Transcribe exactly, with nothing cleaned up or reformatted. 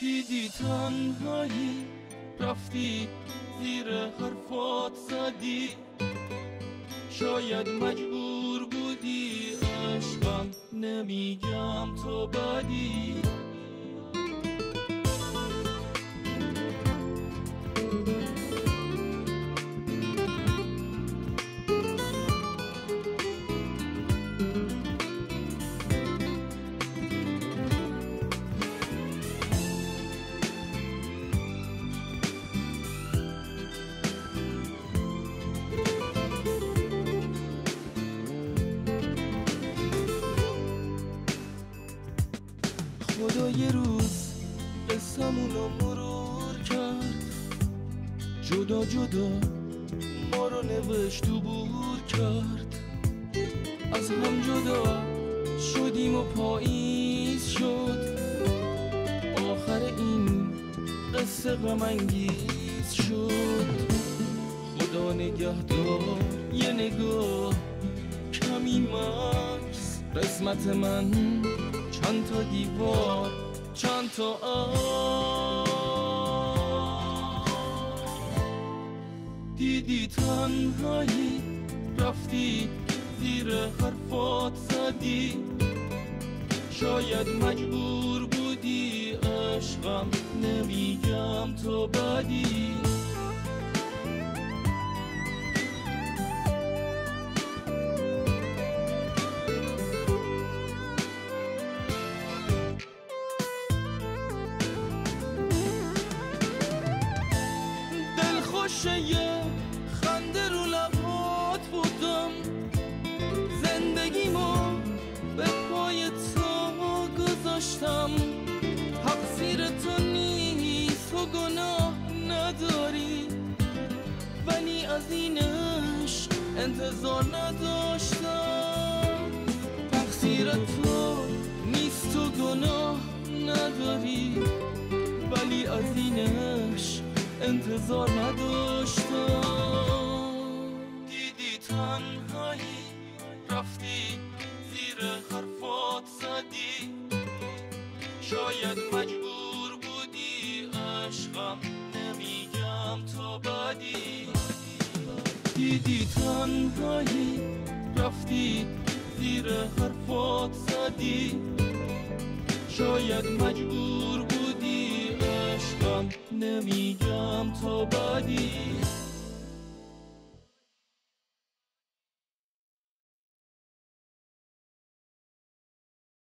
دیدی تنهایی رفتی زیر حرفات زدی، شاید مجبور بودی عشقم، نمیگم تو بدی. خدا یه روز قصه‌مونو مرور کرد، جدا جدا ما رو نوشت و بور کرد. از هم جدا شدیم و پاییز شد، آخر این قصه غم انگیز شد. خدا نگهدار یه نگاه کمی مکس، قسمت من چند تا دیوار چند تا آه. دیدی تنهایی رفتی زیر حرفات زدی، شاید مجبور بودی عشقم، نمیگم تو بدی. خوشه یه خنده رو لبات بودم، زندگیمو به پای تو گذاشتم. حق زیر تو نیست و گناه نداری، ولی از اینش انتظار نداشتم. حق زیر تو نیست و گناه نداری، ولی از اینش انتظار نداشتم. دیدی تنهایی رفتی زیر حرفات زدی، شاید مجبور بودی عشقم، نمیگم تو بدی. دیدی تنهایی رفتی زیر حرفات زدی، شاید مجبور بودی عشقم، نمیگم تو بدی.